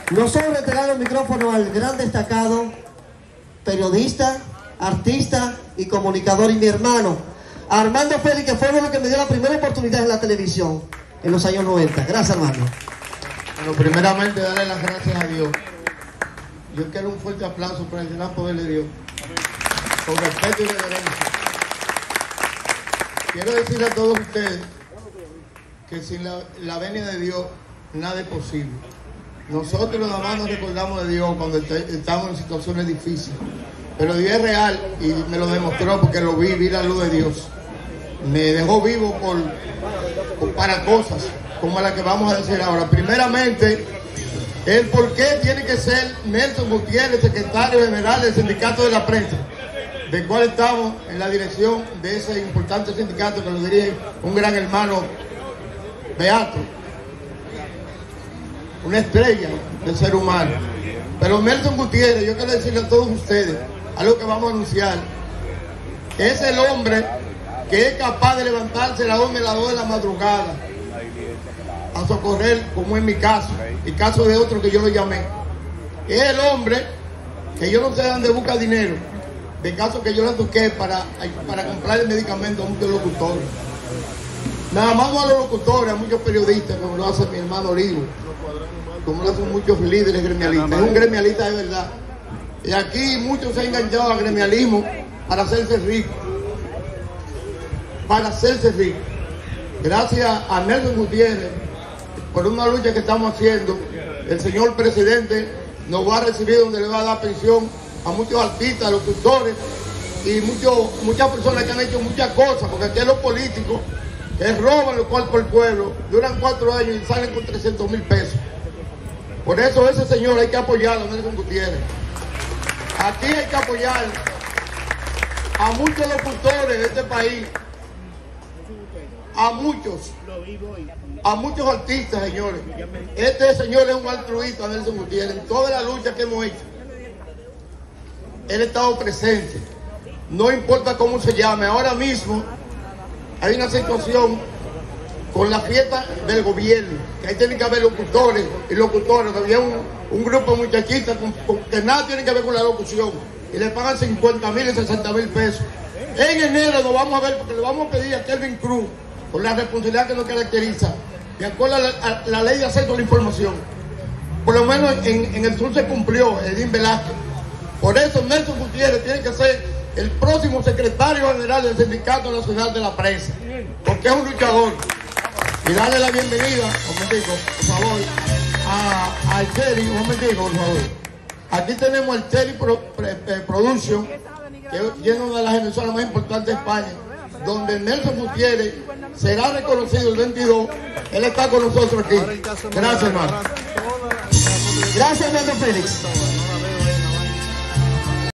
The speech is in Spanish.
Nosotros entregamos el micrófono al gran destacado periodista, artista y comunicador y mi hermano Armando Félix, que fue uno que me dio la primera oportunidad en la televisión en los años 90. Gracias, hermano. Bueno, primeramente darle las gracias a Dios. Yo quiero un fuerte aplauso para el gran poder de Dios, con respeto y reverencia. Quiero decirle a todos ustedes que sin la venia de Dios nada es posible. Nosotros nada más nos recordamos de Dios cuando estamos en situaciones difíciles, pero Dios es real y me lo demostró porque lo vi la luz de Dios. Me dejó vivo para cosas como la que vamos a decir ahora. Primeramente, el por qué tiene que ser Nelson Gutiérrez, secretario general del Sindicato de la Prensa, del cual estamos en la dirección de ese importante sindicato que lo dirige un gran hermano beato, una estrella del ser humano. Pero Nelson Gutiérrez, yo quiero decirle a todos ustedes algo que vamos a anunciar. Es el hombre que es capaz de levantarse a las 1 y las 2 de la madrugada a socorrer, como en mi caso, el caso de otro que yo lo llamé. Es el hombre que yo no sé dónde busca dinero, de caso que yo le toqué para comprar el medicamento a muchos locutores. Nada más no a los locutores, a muchos periodistas, como lo hace mi hermano Olivo, como lo hacen muchos líderes gremialistas. Es un gremialista de verdad. Y aquí muchos se han enganchado al gremialismo para hacerse ricos. Para hacerse ricos. Gracias a Nelson Gutiérrez, por una lucha que estamos haciendo, el señor presidente nos va a recibir, donde le va a dar pensión a muchos artistas, locutores y muchas personas que han hecho muchas cosas, porque aquí los políticos que roban los cuartos del pueblo, duran 4 años y salen con 300,000 pesos. Por eso ese señor hay que apoyarlo, Nelson Gutiérrez. Aquí hay que apoyar a muchos locutores de este país, a muchos artistas, señores. Este señor es un altruista, Nelson Gutiérrez. En toda la lucha que hemos hecho, él ha estado presente. No importa cómo se llame. Ahora mismo hay una situación con la fiesta del gobierno, que ahí tienen que haber locutores y locutoras. Había un grupo de muchachitas que nada tiene que ver con la locución y le pagan 50,000 y 60,000 pesos. En enero nos vamos a ver, porque le vamos a pedir a Kelvin Cruz, por la responsabilidad que nos caracteriza, de acuerdo a la ley de acceso a la información. Por lo menos en el sur se cumplió, Edín Velázquez. Por eso Nelson Gutiérrez tiene que ser el próximo secretario general del Sindicato Nacional de la Prensa, porque es un luchador. Y darle la bienvenida, un momentico, por favor, a Cherry, un momentico, por favor. Aquí tenemos el Cherry Production, que es una de las emisoras más importantes de España, donde Nelson Gutiérrez será reconocido el 22. Él está con nosotros aquí. Gracias, hermano. Gracias, Armando Félix.